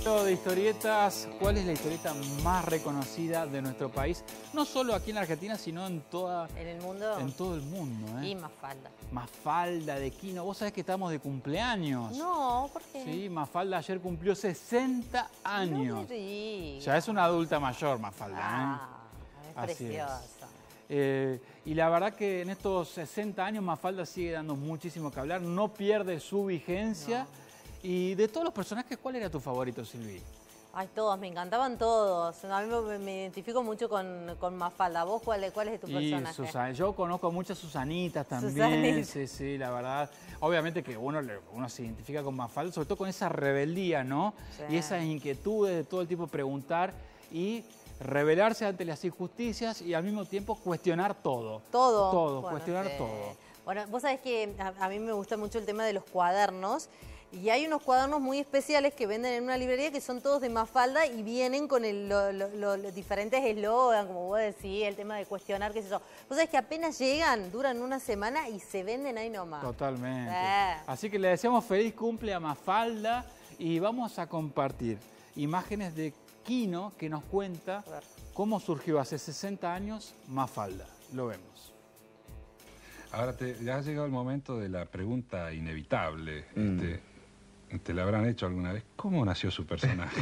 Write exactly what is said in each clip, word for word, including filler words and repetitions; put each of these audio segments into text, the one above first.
De historietas, ¿cuál es la historieta más reconocida de nuestro país? No solo aquí en la Argentina, sino en toda... ¿En el mundo? En todo el mundo, ¿eh? Y Mafalda. Mafalda de Quino. ¿Vos sabés que estamos de cumpleaños? No, ¿por qué? Sí, Mafalda ayer cumplió sesenta años. No me digas. Ya es una adulta mayor, Mafalda, Ah, ¿eh? es Así preciosa. es. Eh, y la verdad que en estos sesenta años Mafalda sigue dando muchísimo que hablar, no pierde su vigencia. No. Y de todos los personajes, ¿cuál era tu favorito, Silvi? Ay, todos, me encantaban todos. A mí me, me identifico mucho con, con Mafalda. ¿Vos cuál, cuál es tu personaje? Y Susan, yo conozco muchas Susanitas también. Susanita. Sí, sí, la verdad. Obviamente que uno, uno se identifica con Mafalda, sobre todo con esa rebeldía, ¿no? Sí. Y esas inquietudes de todo el tipo preguntar y rebelarse ante las injusticias y al mismo tiempo cuestionar todo. Todo. Todo, bueno, cuestionar sí. todo. Bueno, vos sabés que a, a mí me gusta mucho el tema de los cuadernos. Y hay unos cuadernos muy especiales que venden en una librería que son todos de Mafalda y vienen con el, lo, lo, lo, los diferentes eslogans, como vos decís, el tema de cuestionar, qué sé yo. Vos sabés que apenas llegan, duran una semana y se venden ahí nomás. Totalmente. Eh. Así que le deseamos feliz cumple a Mafalda y vamos a compartir imágenes de Quino que nos cuenta cómo surgió hace sesenta años Mafalda. Lo vemos. Ahora te, ya ha llegado el momento de la pregunta inevitable. Mm. Este, ¿Te la habrán hecho alguna vez? ¿Cómo nació su personaje?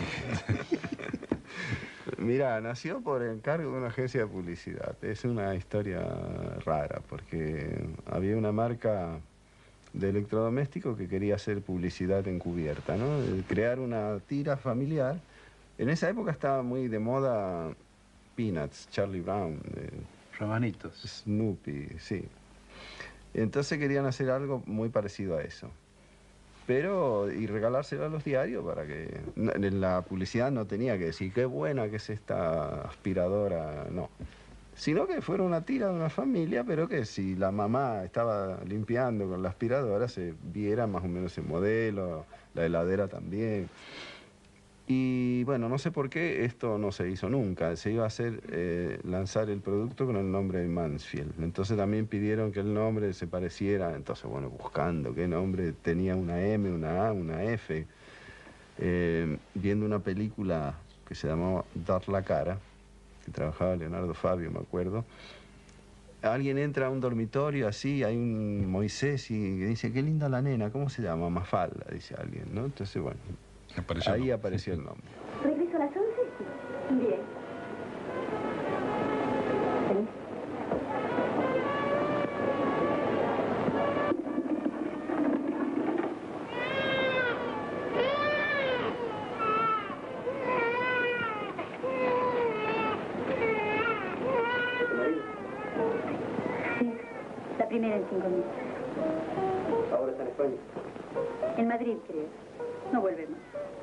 Mira, nació por encargo de una agencia de publicidad. Es una historia rara porque había una marca de electrodoméstico que quería hacer publicidad encubierta, ¿no? Crear una tira familiar. En esa época estaba muy de moda Peanuts, Charlie Brown. Eh, Romanitos. Snoopy, sí. Entonces querían hacer algo muy parecido a eso. Pero, y regalárselo a los diarios para que... En la publicidad no tenía que decir qué buena que es esta aspiradora, no. Sino que fuera una tira de una familia, pero que si la mamá estaba limpiando con la aspiradora, se viera más o menos el modelo, la heladera también. Y bueno, no sé por qué esto no se hizo nunca. Se iba a hacer, eh, lanzar el producto con el nombre de Mansfield. Entonces también pidieron que el nombre se pareciera. Entonces, bueno, buscando qué nombre tenía una M, una A, una F. Eh, viendo una película que se llamaba Dar la cara, que trabajaba Leonardo Fabio, me acuerdo. Alguien entra a un dormitorio así, hay un Moisés y dice, qué linda la nena, ¿cómo se llama? Mafalda, dice alguien, ¿no? Entonces, bueno... Apareció Ahí el apareció el nombre. ¿Regreso a las once? Sí. Bien. ¿Sí? Sí, la primera en cinco minutos. ¿Ahora está en España? En Madrid, creo. No volvemos.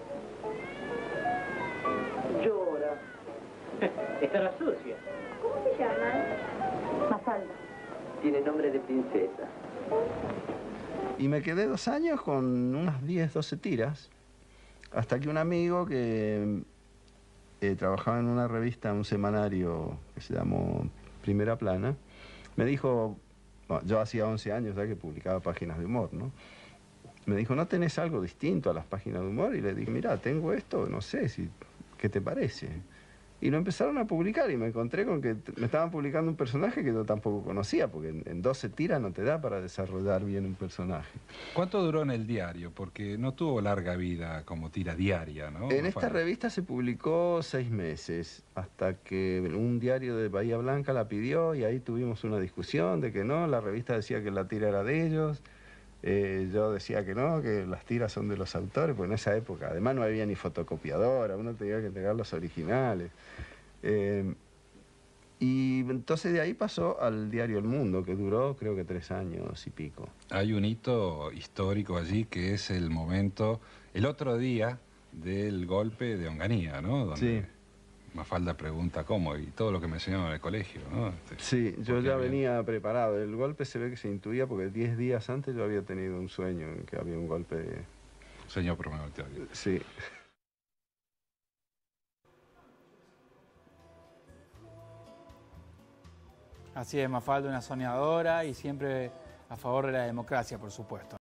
Llora. Estará sucia. ¿Cómo se llama? Mafalda. Tiene nombre de princesa. Y me quedé dos años con unas diez, doce tiras, hasta que un amigo que eh, trabajaba en una revista, un semanario que se llamó Primera Plana, me dijo, bueno, yo hacía once años ya que publicaba páginas de humor, ¿no? Me dijo, ¿no tenés algo distinto a las páginas de humor? Y le dije, mira, tengo esto, no sé, si, ¿qué te parece? Y lo empezaron a publicar y me encontré con que me estaban publicando un personaje que yo tampoco conocía, porque en, en doce tiras no te da para desarrollar bien un personaje. ¿Cuánto duró en el diario? Porque no tuvo larga vida como tira diaria, ¿no? En esta revista se publicó seis meses, hasta que un diario de Bahía Blanca la pidió y ahí tuvimos una discusión de que no, la revista decía que la tira era de ellos. Eh, yo decía que no, que las tiras son de los autores, porque en esa época, además no había ni fotocopiadora, uno tenía que entregar los originales. Eh, y entonces de ahí pasó al diario El Mundo, que duró creo que tres años y pico. Hay un hito histórico allí que es el momento, el otro día del golpe de Onganía, ¿no? Donde... Sí. Mafalda pregunta cómo, y todo lo que me enseñaron en el colegio, ¿no? Este, sí, yo ya había... venía preparado. El golpe se ve que se intuía porque diez días antes yo había tenido un sueño en que había un golpe de... Sueño premonitorio. Sí. Así es, Mafalda, una soñadora y siempre a favor de la democracia, por supuesto.